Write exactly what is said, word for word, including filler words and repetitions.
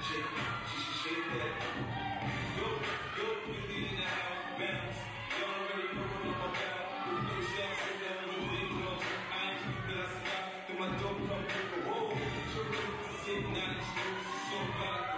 Shake, she should shake that. Go, go, quickly in the house, bounce. Y'all already know what I'm about. With no shots, sit down with the big gloves. I ain't keep that I stop. Then my dope come quicker. Whoa, sure, sit, not a stroke, so bad.